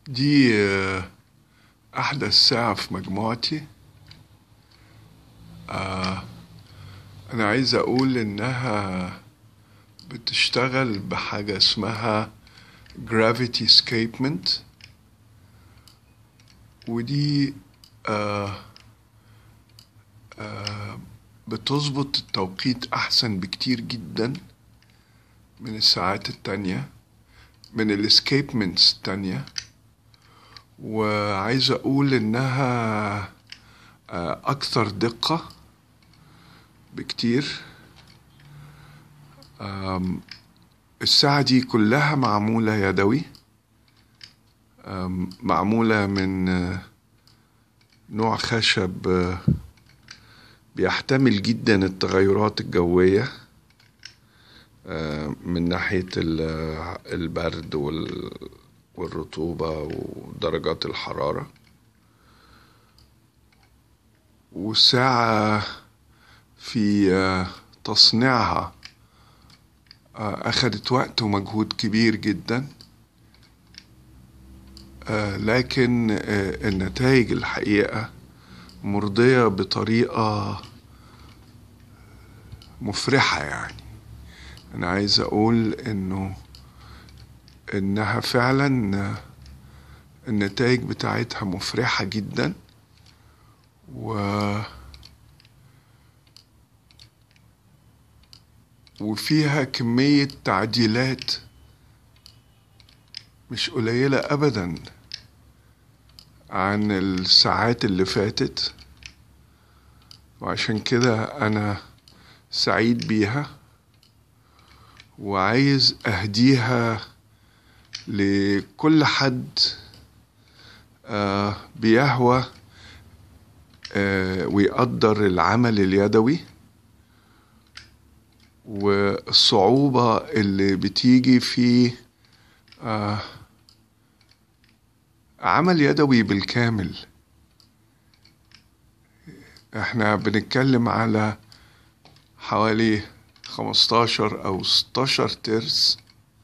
دي أحدث ساعة في مجموعتي. أنا عايز أقول إنها بتشتغل بحاجة اسمها gravity escapement، ودي بتظبط التوقيت أحسن بكتير جدا من الساعات التانية، من الاسكيبمنتس التانية. وعايز أقول إنها أكثر دقة بكتير. الساعة دي كلها معمولة يدوي، معمولة من نوع خشب بيحتمل جدا التغيرات الجوية من ناحية البرد والرطوبة ودرجات الحرارة. والساعة في تصنيعها أخذت وقت ومجهود كبير جدا، لكن النتائج الحقيقة مرضية بطريقة مفرحة. يعني أنا عايز أقول إنها فعلا النتائج بتاعتها مفرحة جدا، وفيها كمية تعديلات مش قليلة أبدا عن الساعات اللي فاتت، وعشان كده أنا سعيد بيها وعايز أهديها لكل حد بيهوى ويقدر العمل اليدوي والصعوبة اللي بتيجي في عمل يدوي بالكامل. احنا بنتكلم على حوالي 15 أو 16 ترس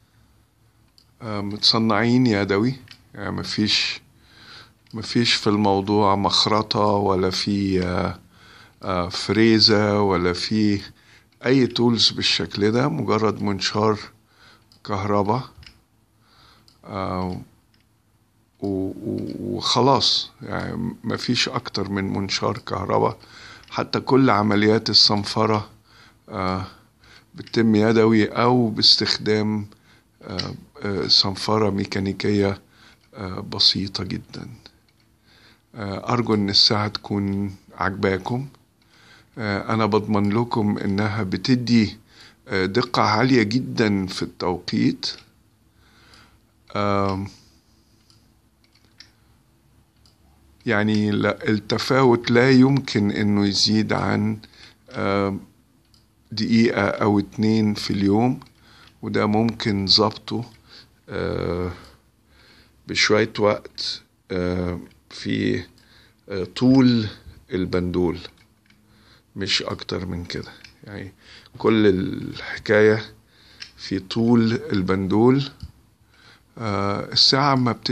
متصنعين يدوي. يعني مفيش في الموضوع مخرطة ولا في فريزة ولا في أي تولز بالشكل ده، مجرد منشار كهرباء وخلاص. يعني مفيش أكتر من منشار كهرباء. حتى كل عمليات الصنفرة بتتم يدوي أو باستخدام صنفرة ميكانيكية بسيطة جدا. أرجو أن الساعة تكون عجباكم. أنا بضمن لكم أنها بتدي دقة عالية جدا في التوقيت. يعني التفاوت لا يمكن أنه يزيد عن دقيقة أو 2 في اليوم، وده ممكن ضبطه بشوية وقت في طول البندول، مش أكتر من كده. يعني كل الحكاية في طول البندول. الساعة ما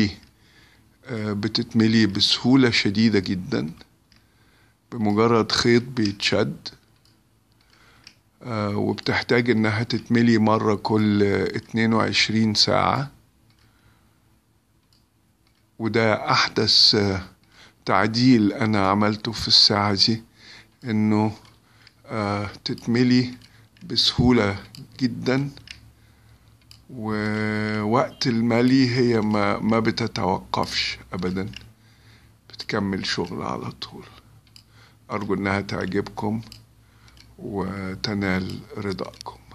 بتتملي بسهولة شديدة جدا بمجرد خيط بيتشد، وبتحتاج انها تتملي مرة كل 22 ساعة. وده احدث تعديل انا عملته في الساعة دي، انه تتملي بسهولة جدا، ووقت الملي هي ما بتتوقفش ابدا، بتكمل شغل على طول. ارجو انها تعجبكم وتنال رضاكم.